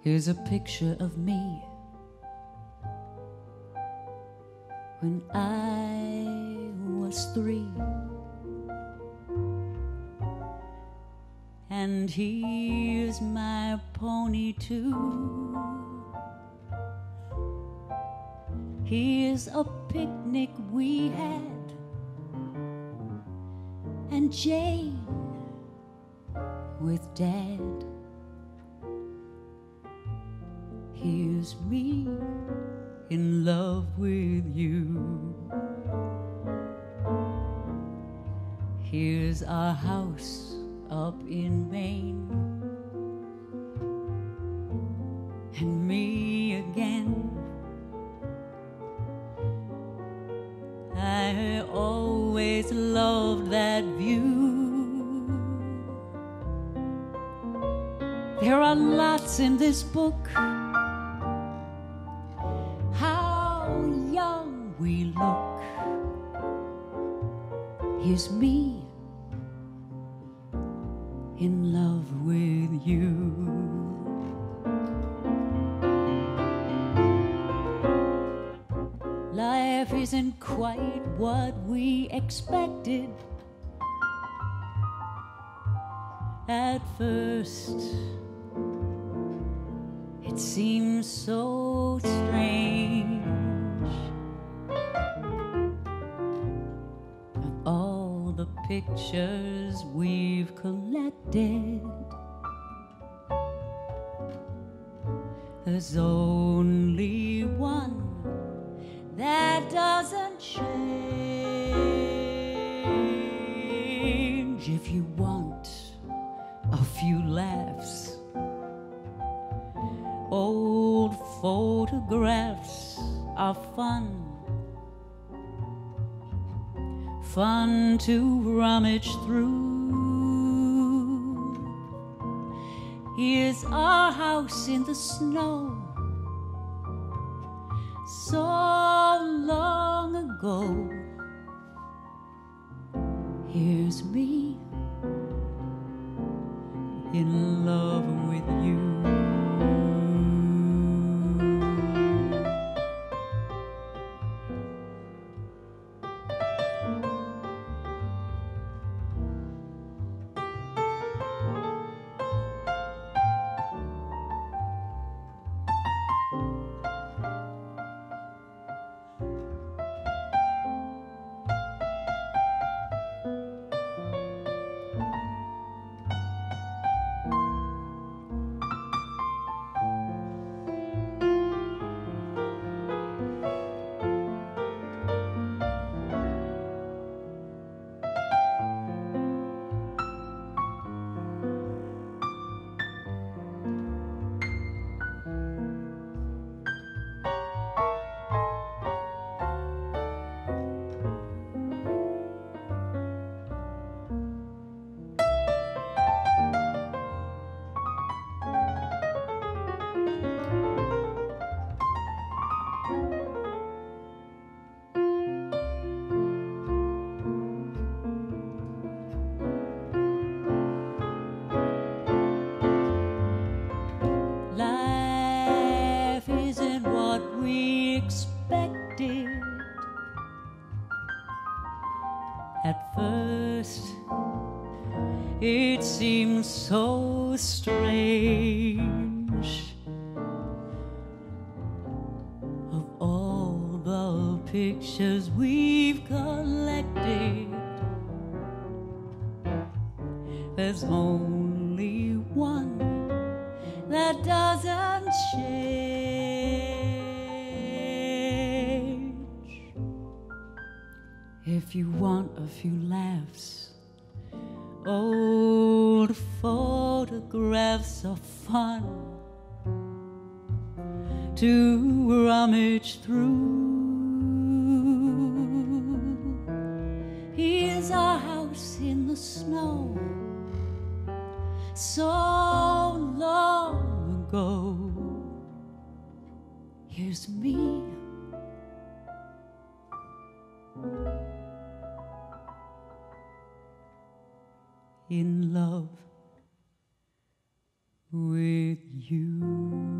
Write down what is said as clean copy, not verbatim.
Here's a picture of me when I was 3, and here's my pony too. Here's a picnic we had, and Jane with Dad. Here's me in love with you. Here's our house up in Maine, and me again. I always loved that view. There are lots in this book. How young we look. Here's me in love with you. Life isn't quite what we expected at first. It seems so strange. Of all the pictures we've collected, there's only one that doesn't change. If you want a few laughs, old photographs are fun. Fun to rummage through. Here's our house in the snow, so long ago. Here's me in love with you. At first, it seems so strange. Of all the pictures we've collected, there's only one that doesn't change. If you want a few laughs, old photographs are fun to rummage through. Here's our house in the snow, so long ago. Here's me in love with you.